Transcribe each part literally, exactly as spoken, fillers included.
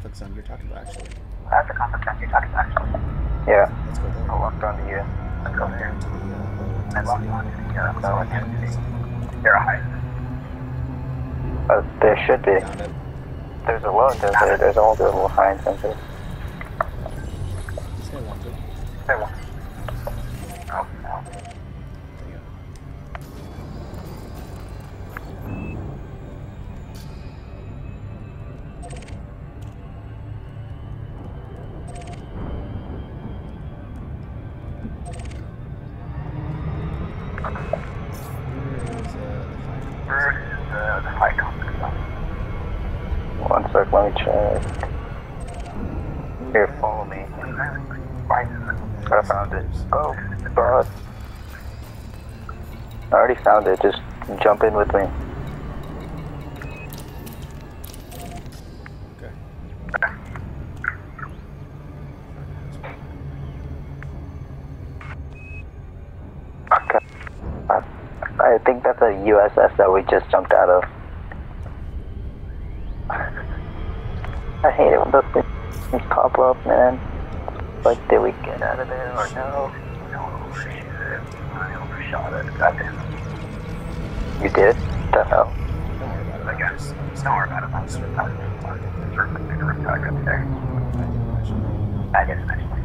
conflict zone you're talking about, actually. That's the conflict zone you're talking about, actually. Yeah. Let's go there. I'll walk down to you. I'll go there. To the, uh, and walk down to the, uh, lower intensity. There are heights. Uh, there should be. There's a low intensity, there's also a little high intensity. Say wanted. Say wanted. Oh, no. Where is uh, the high conflict zone? One sec, let me check. Here, follow me. I found it. Oh, God. I already found it, just jump in with me. Okay. Okay. I, I think that's a U S S that we just jumped out of. I hate it when those things pop up, man. Like, did we get out of there or no? No, shit. I overshot it. Goddamn. You did? What the hell? Don't worry about it. I guess. Don't worry about it. I'm just going to certainly take a risk target there. I didn't actually.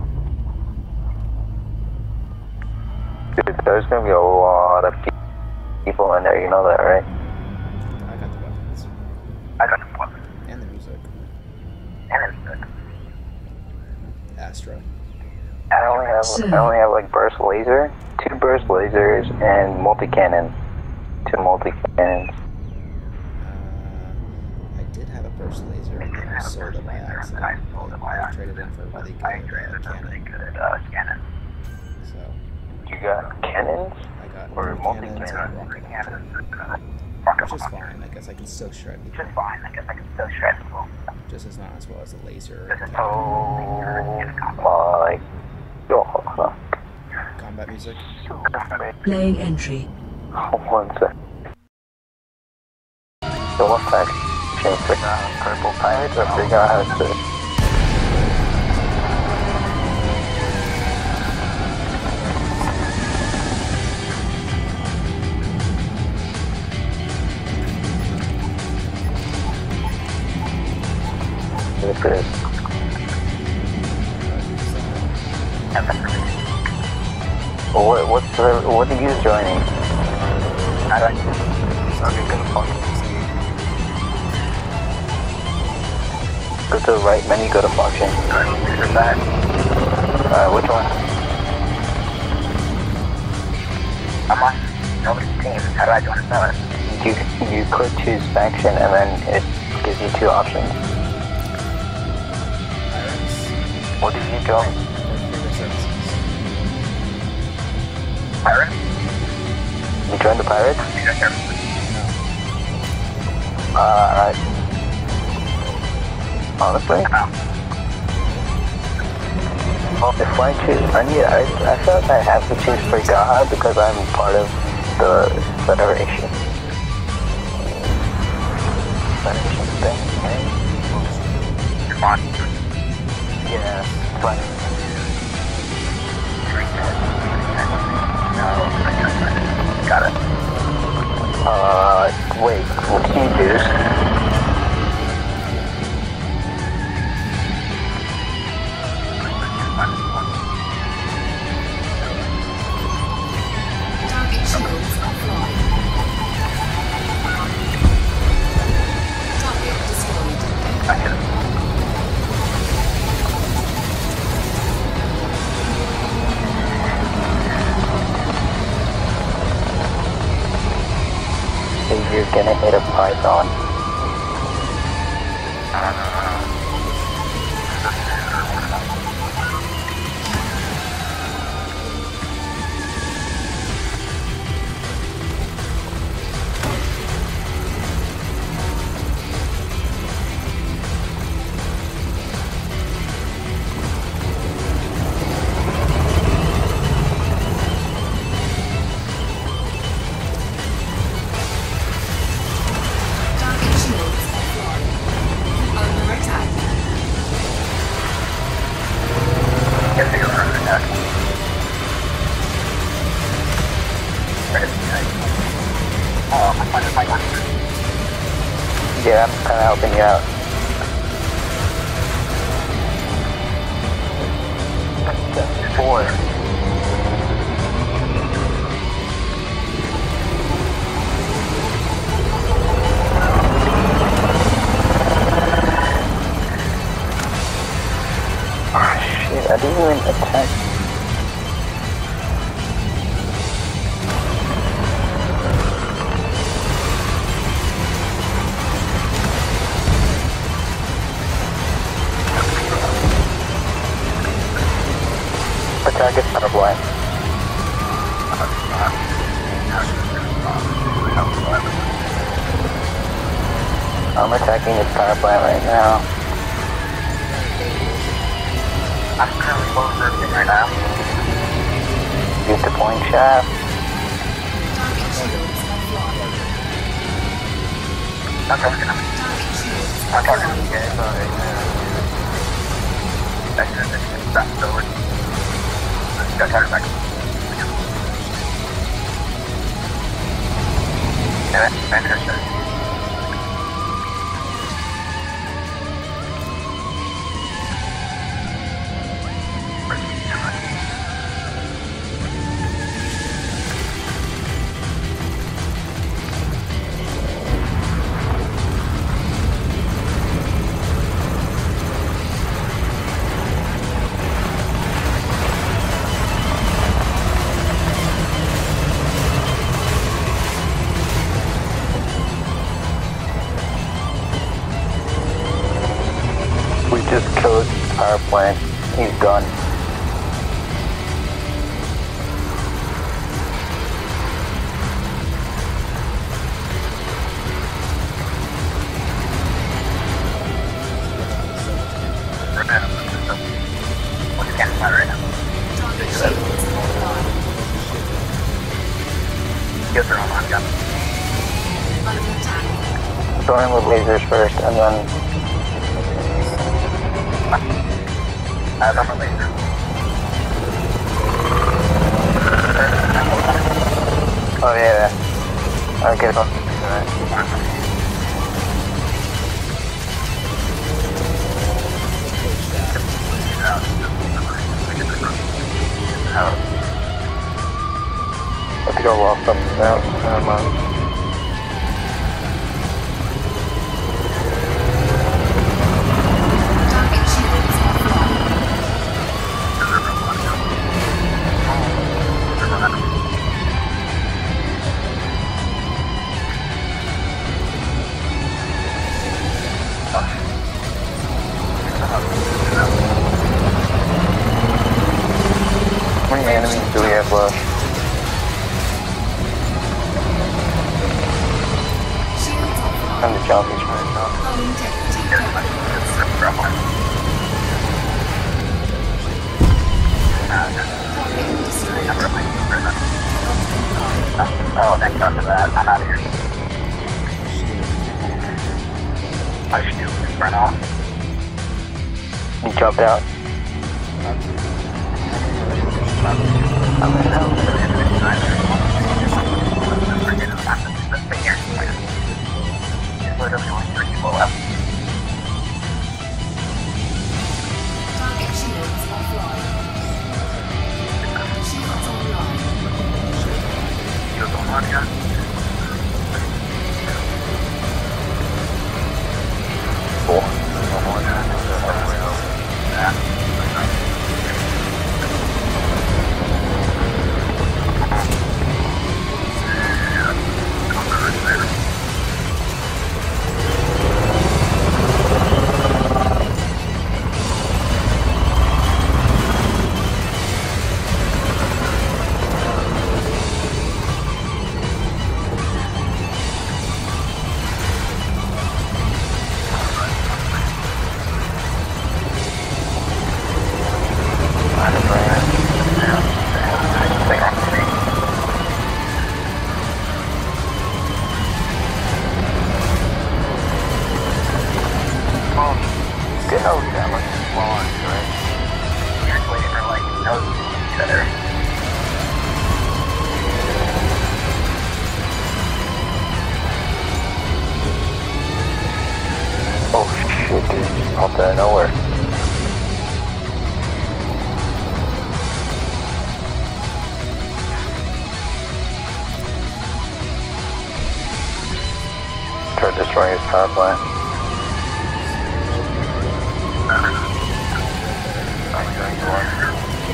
Dude, there's going to be a lot of people in there, you know that, right? I got the weapons. I got the weapons. And the music. And the music. Astra. I only have I only have like burst laser, two burst lasers, and multi cannon, two multi cannons. Uh, I did have a burst laser, and then I sold it by accident. I, I traded in for a really good uh, cannon. So you got cannons? I got or multi cannons, cannons. Which is fine. I guess I can still shred people. Which is fine. I guess I can still shred people. Just as not as well as a laser. Or a oh my god. Combat music. Playing entry. One sec. So what faction? Figure out purple pirates or figure out how to... This is... What, what's the, what are you joining? I don't know. Okay, good function. Go to the right menu, go to function. Alright, that. Uh, which one? I'm on nobody's team. How do I join a server? You, you click choose faction and then it gives you two options. What did you join? Pirate? You joined the pirates? Uh, alright. Honestly? Well, if I choose, I need, I, I feel like I have to choose Frigaha because I'm part of the Federation. Federation thing, right? Come on. Yeah, fine. Got it. Uh, wait, what can you do? Target shields offline. Target destroyed. I get it. You're gonna hit a python. Target shields offline. Yeah, I'm kind of helping you out. Four. Oh shit, I didn't even attack. Target power blind. I'm attacking his power plant right now. I'm currently close to right now. Use the point shaft. I'm targeting him. I'm targeting him. Yeah, it's alright. That's good. That's good. That's good. Got target back. Yeah, fantastic. Just killed his power plant. He's done. Throw him with lasers first, and then I have a laser. Oh yeah, I'll get it on. I think I lost something out. Never mind. How many enemies do we have left? Time to jump each one now. Oh, thank God for that. I'm out of here. I should do it right off. He jumped out. I'm gonna help. There's literally only three people left. Target shields offline. Shields online. Shields online, yeah. Cool. Yeah. Out there, nowhere. Try destroying his power plant. I'm going to one.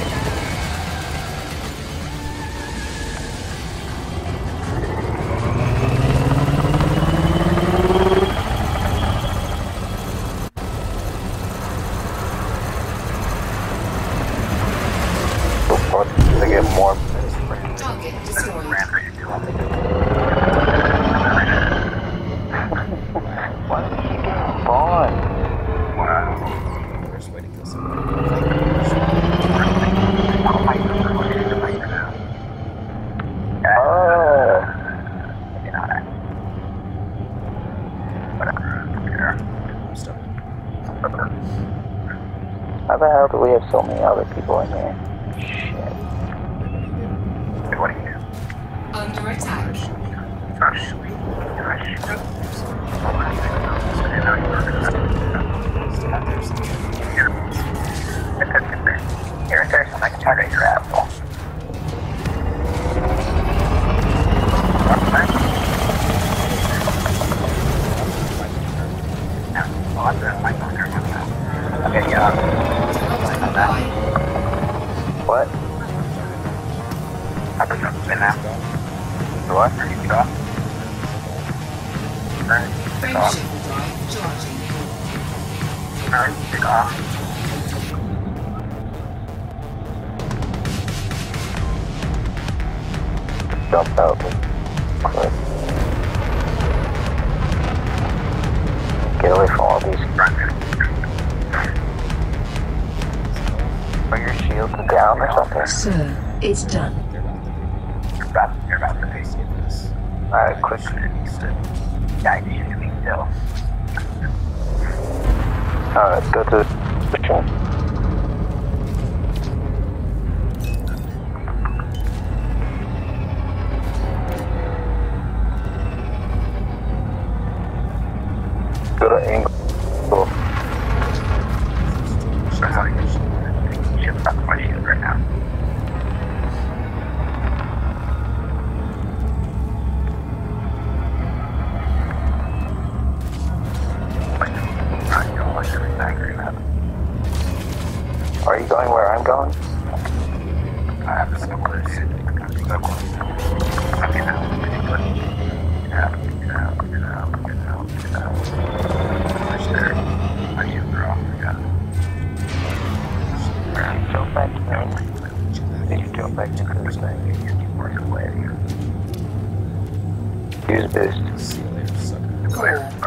To get more. Target destroyed. Why did he get spawned? Wow. Worst way to kill somebody. Oh. I'm stuck. How the hell do we have so many other people in here? Shit. What do you do? Under attack. Here, there's some like target your apple. Okay, yeah. What? I put something in now. What? You got? Friendship drive charging. You got? Jump out. Quick. Get away from all these. Are your shields down or something? Sir, it's done. You're about, you're about to face this. Alright, quick. Yeah, I need you to be still. Alright, go to the machine. Go to angle. Shit's up my shield right now. Are you going where I'm going? I have to stop this shit. Get out, get out, get out, get out, get out, get out. Push there. I should throw off, I got it. Jump back to me. Did you jump back to this thing? Work away. Use boost. See you later, sucker. Four,